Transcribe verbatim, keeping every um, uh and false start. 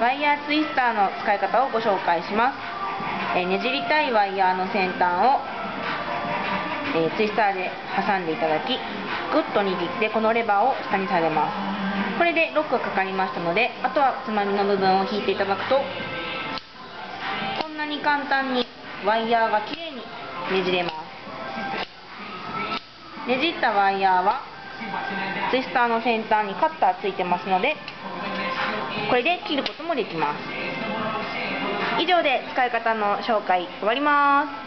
ワイヤーツイスターの使い方をご紹介します。えー、ねじりたいワイヤーの先端を、えー、ツイスターで挟んでいただき、グッと握ってこのレバーを下に下げます。これでロックがかかりましたので、あとはつまみの部分を引いていただくと、こんなに簡単にワイヤーがきれいにねじれます。ねじったワイヤーはツイスターの先端にカッターついてますので、これで切ることもできます。以上で使い方の紹介終わります。